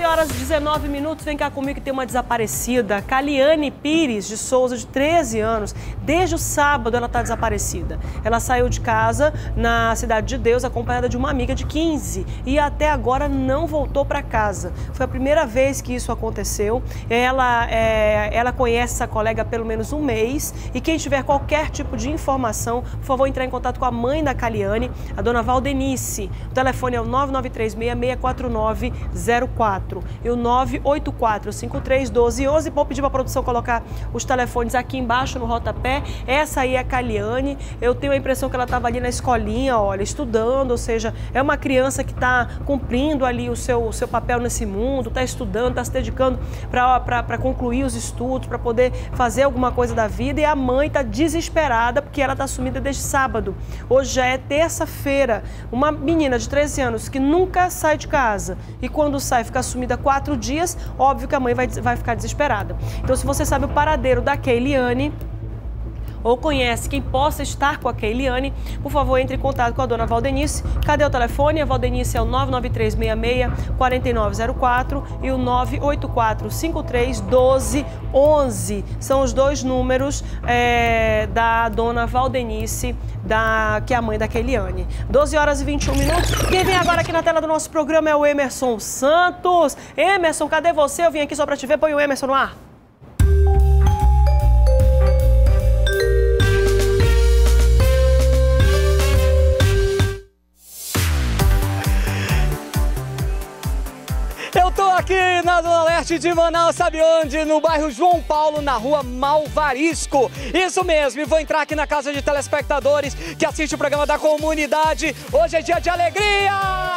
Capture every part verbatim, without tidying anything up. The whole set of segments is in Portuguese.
doze horas e dezenove minutos, vem cá comigo que tem uma desaparecida. Caliane Pires de Souza, de treze anos. Desde o sábado ela está desaparecida. Ela saiu de casa na Cidade de Deus, acompanhada de uma amiga de quinze. E até agora não voltou para casa. Foi a primeira vez que isso aconteceu. Ela, é, ela conhece essa colega há pelo menos um mês. E quem tiver qualquer tipo de informação, por favor, entrar em contato com a mãe da Caliane, a dona Valdenice. O telefone é o nove nove três seis, seis quatro nove zero quatro e o nove oito quatro cinco três um dois um um. Vou pedir para a produção colocar os telefones aqui embaixo no rodapé. Essa aí é a Caliane. Eu tenho a impressão que ela estava ali na escolinha, olha, estudando, ou seja, é uma criança que está cumprindo ali o seu, o seu papel nesse mundo, está estudando, está se dedicando para concluir os estudos, para poder fazer alguma coisa da vida, e a mãe está desesperada porque ela está sumida desde sábado. Hoje já é terça-feira. Uma menina de treze anos que nunca sai de casa e quando sai fica sumida quatro dias, óbvio que a mãe vai, vai ficar desesperada. Então, se você sabe o paradeiro da Keiliane ou conhece quem possa estar com a Keiliane, por favor, entre em contato com a dona Valdenice. Cadê o telefone? A Valdenice é o nove nove três seis, seis quatro nove zero quatro e o nove oito quatro cinco três um dois um um. São os dois números é, da dona Valdenice, da, que é a mãe da Keiliane. doze horas e vinte e um minutos. Quem vem agora aqui na tela do nosso programa é o Emerson Santos. Emerson, cadê você? Eu vim aqui só para te ver. Põe o Emerson no ar. Eu tô aqui na Zona Leste de Manaus, sabe onde? No bairro João Paulo, na rua Malvarisco. Isso mesmo, e vou entrar aqui na casa de telespectadores que assiste o programa da comunidade. Hoje é dia de alegria!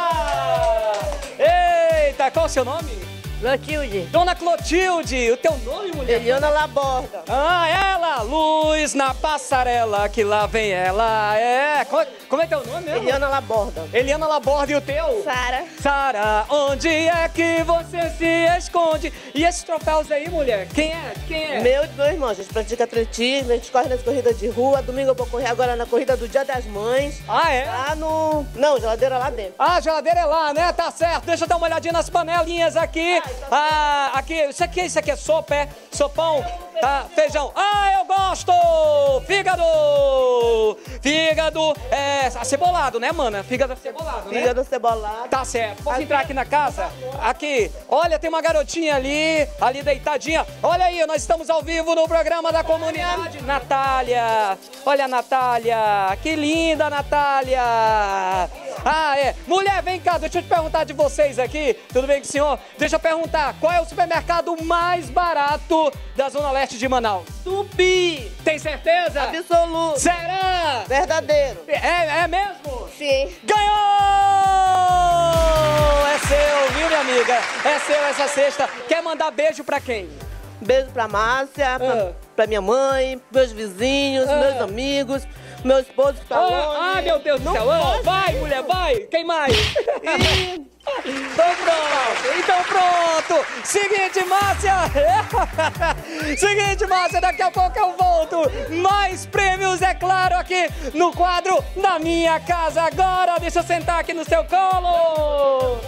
Eita, qual é o seu nome? Clotilde. Dona Clotilde, o teu nome, mulher? Eliana Laborda. Ah, ela, luz na passarela, que lá vem ela, é. Como, como é teu nome mesmo? Eliana Laborda. Eliana Laborda, e o teu? Sara. Sara, onde é que você se esconde? E esses troféus aí, mulher, quem é? Quem é? Meu e meu irmão, a gente pratica atletismo, a gente corre nas corridas de rua. Domingo eu vou correr agora na corrida do Dia das Mães. Ah, é? Lá no... Não, geladeira lá dentro. Ah, a geladeira é lá, né? Tá certo. Deixa eu dar uma olhadinha nas panelinhas aqui. Ah, aqui, isso aqui, isso aqui é sopa, é? Sopão? Tá, feijão. Ah, eu gosto! Fígado! Fígado, é, acebolado, né, mana? Fígado acebolado, né? Fígado cebolado. Tá certo. Posso entrar aqui na casa? Aqui. Olha, tem uma garotinha ali, ali deitadinha. Olha aí, nós estamos ao vivo no programa da comunidade. Natália. Olha a Natália. Que linda, Natália. Ah, é. Mulher, vem cá, deixa eu te perguntar de vocês aqui. Tudo bem com o senhor? Deixa eu perguntar, qual é o supermercado mais barato da Zona Leste de Manaus? Tupi. Tem certeza? Absoluto. Será? Verdadeiro. É, é mesmo? Sim. Ganhou! É seu, viu, minha amiga? É seu essa cesta. Quer mandar beijo pra quem? Beijo pra Márcia, Ah. pra, pra minha mãe, meus vizinhos, Ah. meus amigos, meu esposo que tá Ah, longe. ah, meu Deus do Não céu. Ah, pode. vai, mulher, vai. Quem mais? E... Então pronto, então pronto. Seguinte, Márcia. Seguinte, Márcia, daqui a pouco eu volto. Mais prêmios, é claro, aqui no quadro da minha casa. Agora, deixa eu sentar aqui no seu colo.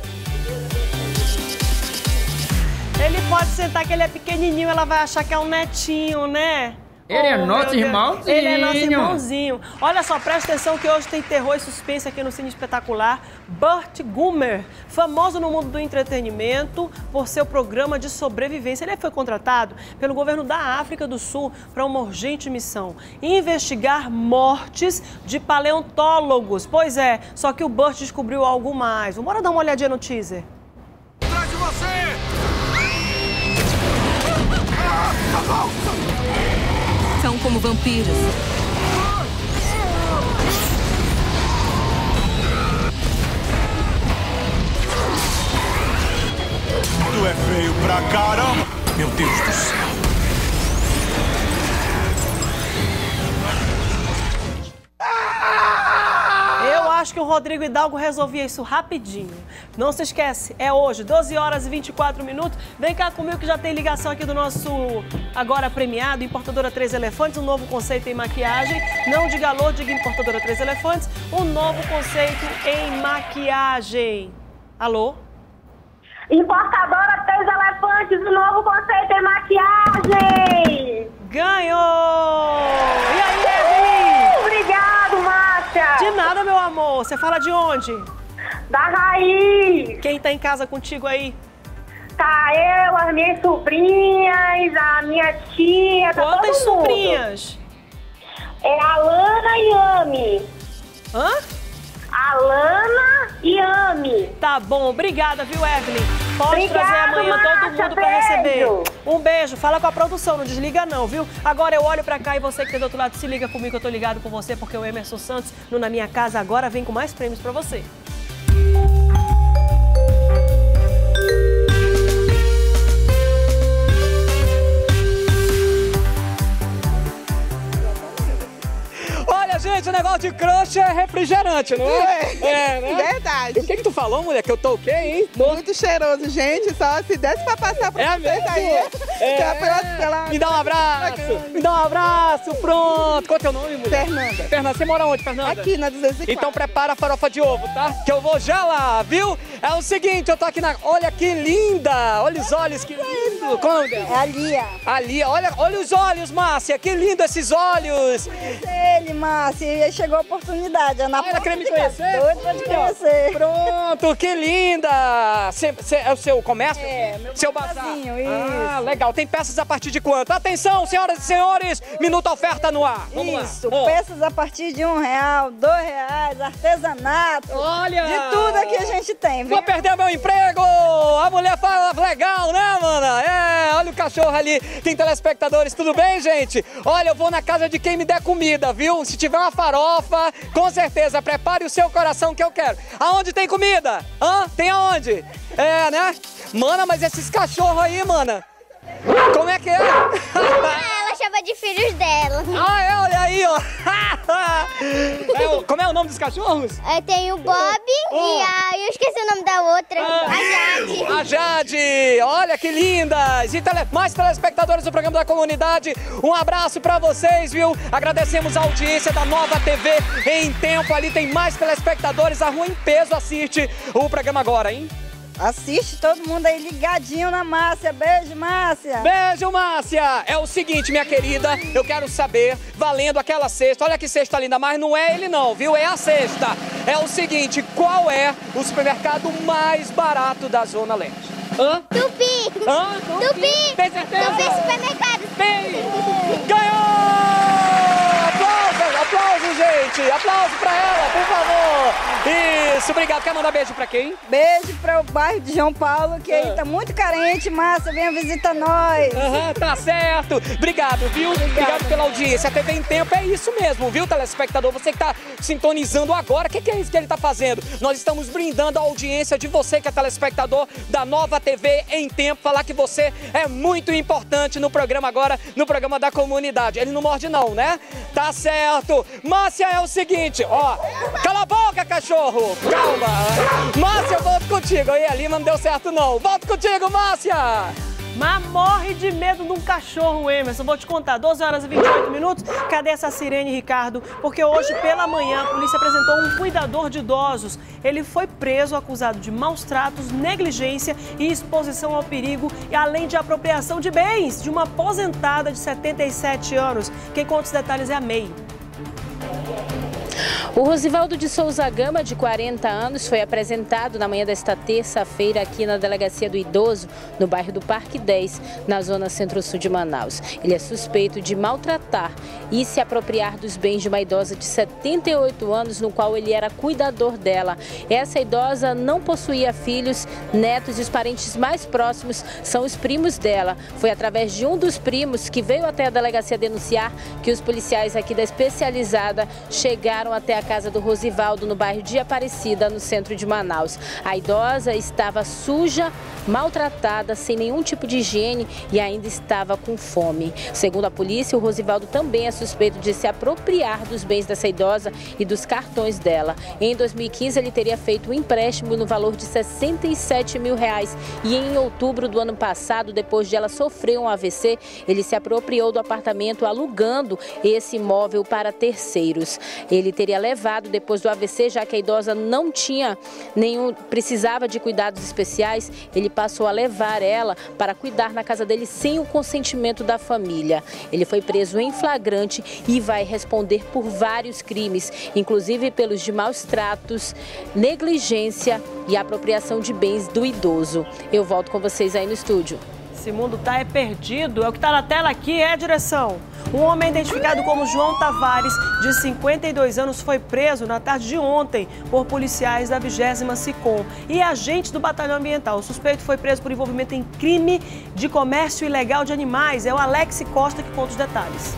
Ele pode sentar que ele é pequenininho, ela vai achar que é um netinho, né? Ele é Oh, nosso meu Deus. irmãozinho. Ele é nosso irmãozinho. Olha só, presta atenção que hoje tem terror e suspense aqui no Cine Espetacular. Burt Gummer, famoso no mundo do entretenimento por seu programa de sobrevivência. Ele foi contratado pelo governo da África do Sul para uma urgente missão: investigar mortes de paleontólogos. Pois é, só que o Burt descobriu algo mais. Vamos dar uma olhadinha no teaser. Atrás de você! São como vampiros. Tu é feio pra caramba! Meu Deus do céu! Eu acho que o Rodrigo Hidalgo resolvia isso rapidinho. Não se esquece, é hoje, doze horas e vinte e quatro minutos. Vem cá comigo que já tem ligação aqui do nosso agora premiado, Importadora Três Elefantes, um novo conceito em maquiagem. Não diga alô, diga Importadora Três Elefantes, um novo conceito em maquiagem. Alô? Importadora Três Elefantes, o novo conceito em maquiagem. Ganhou! E aí, Evelyn? Obrigado, Márcia. De nada, meu amor. Você fala de onde? Da Raiz. Quem tá em casa contigo aí? Tá eu, as minhas sobrinhas, a minha tia, tá Quantas todo mundo. sobrinhas? É a Lana e Ami. Hã? A Lana e Ami. Tá bom, obrigada, viu, Evelyn? Pode Obrigada, trazer amanhã todo Márcia, mundo pra beijo. receber. Um beijo, fala com a produção, não desliga não, viu? Agora eu olho pra cá e você que tá do outro lado, se liga comigo, eu tô ligado com você, porque o Emerson Santos, no Na Minha Casa Agora, vem com mais prêmios pra você. Olha, gente, o negócio de crush é refrigerante, não é? É, né? verdade. O que que tu falou, mulher? Que eu tô o quê, hein? Tô... Muito cheiroso, gente. Só se desse pra passar pra É vocês mesmo? aí. É. Pela- pela- pela- Me dá um abraço! Me dá um abraço, pronto! Qual é teu nome, mulher? Fernanda. Fernanda, você mora onde, Fernanda? Aqui na duzentos e quatro. Então prepara a farofa de ovo, tá? Que eu vou já lá, viu? É o seguinte, eu tô aqui na... Olha que linda! Olha os olhos, que lindo! Qual é o nome dela? É a Lia. Ali, olha, olha os olhos, Márcia! Que lindo esses olhos! Ele, Márcia, e aí chegou a oportunidade. Ana Ah, ela queria me de casa. conhecer? Doido pra te conhecer. Pronto, que linda! Cê, cê, é o seu comércio? É, meu seu bazar. bazarzinho, Ah, isso. legal. Tem peças a partir de quanto? Atenção, senhoras e senhores! Minuto oferta no ar. Vamos Isso, lá. Ó. peças a partir de um real, dois reais, artesanato. Olha! De tudo aqui a gente tem, viu? Vou perder meu emprego! A mulher fala legal, né, mana? É, olha o cachorro ali. Tem telespectadores, tudo bem, gente? Olha, eu vou na casa de quem me der comida, viu? Se tiver uma farofa, com certeza, prepare o seu coração que eu quero. Aonde tem comida? Hã? Tem aonde? É, né? Mana, mas esses cachorros aí, mana. Como é que é? Ela chama de filhos dela. Ah, é, olha aí, ó. É, o- como é o nome dos cachorros? Aí tem o Bob Oh. e a... eu esqueci o nome da outra, Ah. a Jade. A Jade, olha que lindas! E tele, mais telespectadores do programa da comunidade, um abraço pra vocês, viu? Agradecemos a audiência da Nova T V em tempo. Ali tem mais telespectadores, a rua em peso assiste o programa agora, hein? Assiste todo mundo aí ligadinho na Márcia. Beijo, Márcia. Beijo, Márcia! É o seguinte, minha querida, eu quero saber, valendo aquela cesta, olha que cesta linda, mas não é ele não, viu? É a cesta. É o seguinte, qual é o supermercado mais barato da Zona Leste? Hã? Tupi. Hã? Tupi. Tem certeza? Tupi Supermercado. Tem! Ganhou! Aplausos, aplausos, gente! Aplausos pra ela, por favor! Isso, obrigado. Quer mandar beijo pra quem? Beijo para o bairro de João Paulo, que aí Ah. tá muito carente. Márcia, venha visitar nós. Aham, tá certo. Obrigado, viu? Obrigado pela audiência. A T V em Tempo é isso mesmo, viu, telespectador? Você que tá sintonizando agora, o que, que é isso que ele tá fazendo? Nós estamos brindando a audiência de você que é telespectador da Nova T V em Tempo. Falar que você é muito importante no programa agora, no programa da comunidade. Ele não morde não, né? Tá certo. Márcia, é o seguinte, ó. Cala a boca, cachorro. Calma. Márcia, eu volto contigo. Aí a Lima não deu certo não. Volto contigo, Márcia. Mas morre de medo de um cachorro, Emerson. Vou te contar, doze horas e vinte e oito minutos. Cadê essa sirene, Ricardo? Porque hoje, pela manhã, a polícia apresentou um cuidador de idosos. Ele foi preso, acusado de maus tratos, negligência e exposição ao perigo, e além de apropriação de bens de uma aposentada de setenta e sete anos. Quem conta os detalhes é a May. O Rosivaldo de Souza Gama, de quarenta anos, foi apresentado na manhã desta terça-feira aqui na Delegacia do Idoso, no bairro do Parque dez, na zona centro-sul de Manaus. Ele é suspeito de maltratar e se apropriar dos bens de uma idosa de setenta e oito anos, no qual ele era cuidador dela. Essa idosa não possuía filhos, netos, e os parentes mais próximos são os primos dela. Foi através de um dos primos que veio até a delegacia denunciar que os policiais aqui da especializada chegaram até a casa do Rosivaldo, no bairro de Aparecida, no centro de Manaus. A idosa estava suja, maltratada, sem nenhum tipo de higiene e ainda estava com fome. Segundo a polícia, o Rosivaldo também é suspeito de se apropriar dos bens dessa idosa e dos cartões dela. Em dois mil e quinze, ele teria feito um empréstimo no valor de sessenta e sete mil reais e em outubro do ano passado, depois de ela sofrer um A V C, ele se apropriou do apartamento alugando esse imóvel para terceiros. Ele teria levado levado depois do A V C, já que a idosa não tinha nenhum, precisava de cuidados especiais. Ele passou a levar ela para cuidar na casa dele sem o consentimento da família. Ele foi preso em flagrante e vai responder por vários crimes, inclusive pelos de maus tratos, negligência e apropriação de bens do idoso. Eu volto com vocês aí no estúdio. Esse mundo tá é perdido. É o que tá na tela aqui, é a direção. Um homem identificado como João Tavares, de cinquenta e dois anos, foi preso na tarde de ontem por policiais da vigésima SICOM e agentes do Batalhão Ambiental. O suspeito foi preso por envolvimento em crime de comércio ilegal de animais. É o Alex Costa que conta os detalhes.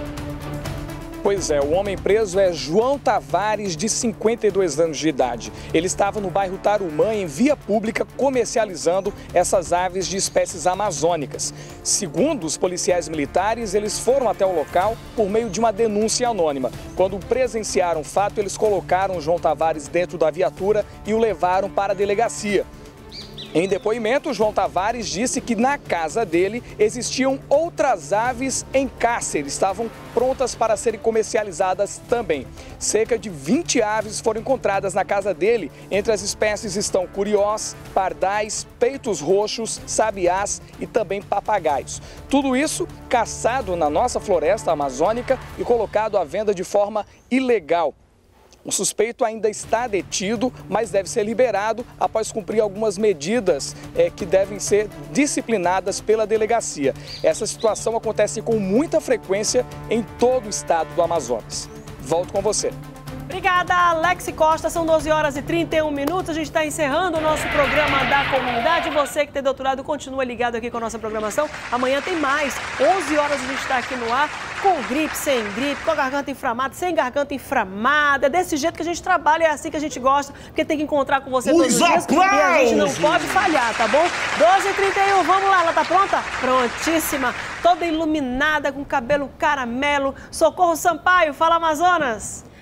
Pois é, o homem preso é João Tavares, de cinquenta e dois anos de idade. Ele estava no bairro Tarumã, em via pública, comercializando essas aves de espécies amazônicas. Segundo os policiais militares, eles foram até o local por meio de uma denúncia anônima. Quando presenciaram o fato, eles colocaram João Tavares dentro da viatura e o levaram para a delegacia. Em depoimento, João Tavares disse que na casa dele existiam outras aves em cárcere, estavam prontas para serem comercializadas também. Cerca de vinte aves foram encontradas na casa dele. Entre as espécies estão curiós, pardais, peitos roxos, sabiás e também papagaios. Tudo isso caçado na nossa floresta amazônica e colocado à venda de forma ilegal. O suspeito ainda está detido, mas deve ser liberado após cumprir algumas medidas é, que devem ser disciplinadas pela delegacia. Essa situação acontece com muita frequência em todo o estado do Amazonas. Volto com você. Obrigada, Alex Costa. São doze horas e trinta e um minutos. A gente está encerrando o nosso programa da comunidade. Você que tem doutorado, continua ligado aqui com a nossa programação. Amanhã tem mais. onze horas a gente está aqui no ar, com gripe, sem gripe, com a garganta inflamada, sem garganta inflamada. É desse jeito que a gente trabalha, é assim que a gente gosta, porque tem que encontrar com você todos os dias. E a gente não pode falhar, tá bom? doze e trinta e um, vamos lá. Ela tá pronta? Prontíssima. Toda iluminada, com cabelo caramelo. Socorro Sampaio, fala Amazonas.